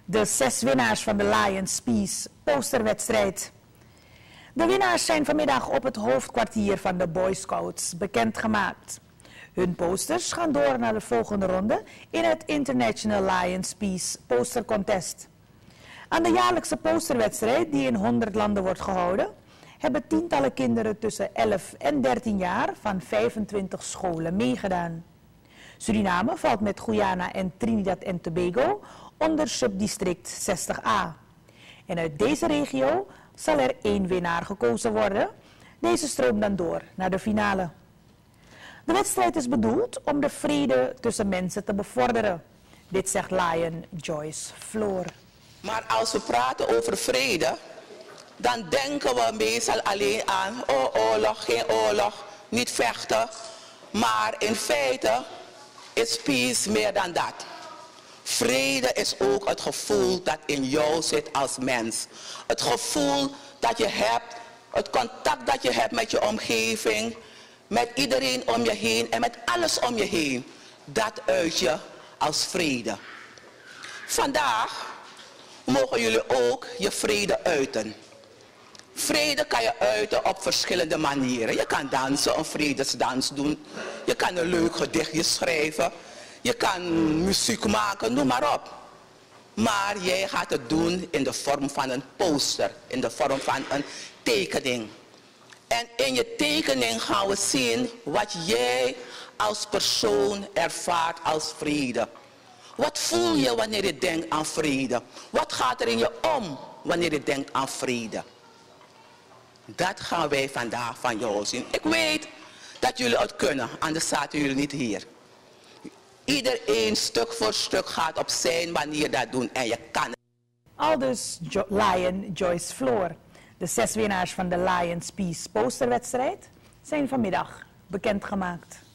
De 6 winnaars van de Lions Peace posterwedstrijd. De winnaars zijn vanmiddag op het hoofdkwartier van de Boy Scouts bekendgemaakt. Hun posters gaan door naar de volgende ronde in het International Lions Peace Poster Contest. Aan de jaarlijkse posterwedstrijd, die in 100 landen wordt gehouden, hebben tientallen kinderen tussen 11 en 13 jaar van 25 scholen meegedaan. Suriname valt met Guyana en Trinidad en Tobago onder subdistrict 60A. En uit deze regio zal er 1 winnaar gekozen worden. Deze stroomt dan door naar de finale. De wedstrijd is bedoeld om de vrede tussen mensen te bevorderen. Dit zegt Lion Joyce Floor. Maar als we praten over vrede, dan denken we meestal alleen aan oorlog, geen oorlog, niet vechten. Maar in feite is peace meer dan dat. Vrede is ook het gevoel dat in jou zit als mens. Het gevoel dat je hebt, het contact dat je hebt met je omgeving, met iedereen om je heen en met alles om je heen. Dat uit je als vrede. Vandaag mogen jullie ook je vrede uiten. Vrede kan je uiten op verschillende manieren. Je kan dansen, een vredesdans doen. Je kan een leuk gedichtje schrijven. Je kan muziek maken, noem maar op. Maar jij gaat het doen in de vorm van een poster, in de vorm van een tekening. En in je tekening gaan we zien wat jij als persoon ervaart als vrede. Wat voel je wanneer je denkt aan vrede? Wat gaat er in je om wanneer je denkt aan vrede? Dat gaan wij vandaag van jou zien. Ik weet dat jullie het kunnen, anders zaten jullie niet hier. Iedereen stuk voor stuk gaat op zijn manier dat doen en je kan het. Aldus Lion Joyce Floor. De 6 winnaars van de Lions Peace posterwedstrijd zijn vanmiddag bekendgemaakt.